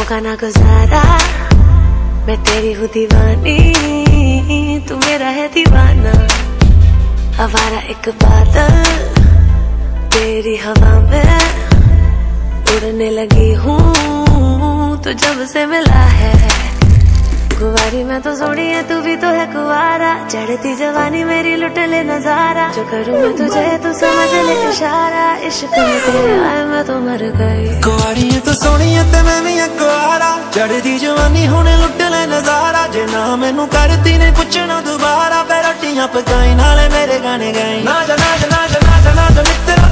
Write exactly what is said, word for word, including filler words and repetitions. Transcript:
होगा ना गुजारा, मैं तेरी हूँ दीवानी, तू मेरा है दीवाना। आवारा एक बादल तेरी हवा में उड़ने लगी हूँ, तो जब से मिला है। कुंवारी मैं तो सोनी है, तू भी तो है कुंवारा, चढ़ती जवानी मेरी लुट ले नजारा। जो करूँ मैं तुझे तू समझ ले इशारा, इश्क में तेरे आए मैं तो मर गई। कुंवारी है तो सोनी है ते मैं भी है कुंवारा, चढ़ती जवानी होने लुट ले नजारा। जे ना मैनू करती ने पुछना दोबारा, फिर रोटियां पकाई नाले मेरे गाने गाई। ना जा ना जा ना जा ना जा ना जा मित्र